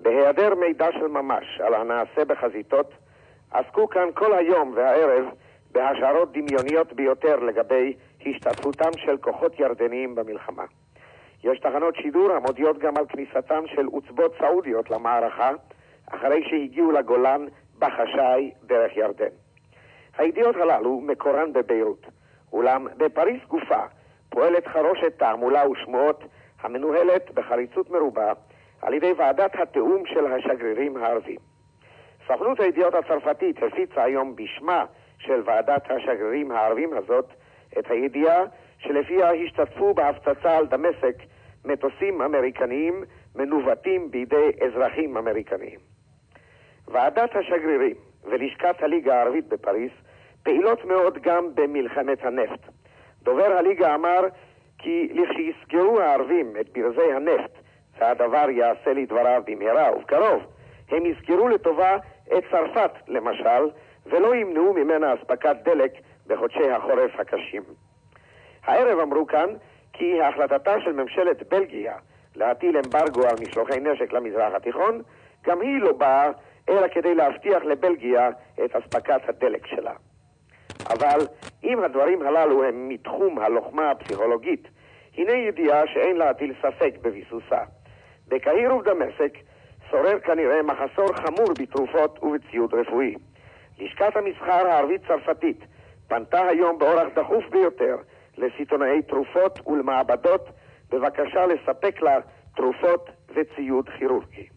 בהיעדר מידע של ממש על הנעשה בחזיתות, עסקו כאן כל היום והערב בהשערות דמיוניות ביותר לגבי השתתפותם של כוחות ירדניים במלחמה. יש תחנות שידור המודיעות גם על כניסתם של עוצבות סעודיות למערכה, אחרי שהגיעו לגולן בחשאי דרך ירדן. הידיעות הללו מקורן בביירות, אולם בפריס גופה פועלת חרושת תעמולה ושמועות המנוהלת בחריצות מרובה על ידי ועדת התאום של השגרירים הערבים. סוכנות הידיעות הצרפתית הפיצה היום בשמה של ועדת השגרירים הערבים הזאת את הידיעה שלפיה השתתפו בהפצצה על דמשק מטוסים אמריקניים מנווטים בידי אזרחים אמריקניים. ועדת השגרירים ולשכת הליגה הערבית בפריס פעילות מאוד גם במלחמת הנפט. דובר הליגה אמר כי לכשיסגרו הערבים את ברזי הנפט, והדבר יעשה לדבריו במהרה ובקרוב, הם יסגרו לטובה את צרפת למשל, ולא ימנעו ממנה אספקת דלק בחודשי החורף הקשים. הערב אמרו כאן כי החלטתה של ממשלת בלגיה להטיל אמברגו על משלוחי נשק למזרח התיכון, גם היא לא באה אלא כדי להבטיח לבלגיה את אספקת הדלק שלה. אבל אם הדברים הללו הם מתחום הלוחמה הפסיכולוגית, הנה ידיעה שאין להטיל ספק בביסוסה. בקהיר ובדמשק שורר כנראה מחסור חמור בתרופות ובציוד רפואי. לשכת המסחר הערבית צרפתית פנתה היום באורח דחוף ביותר לסיטונאי תרופות ולמעבדות בבקשה לספק לה תרופות וציוד כירורגי.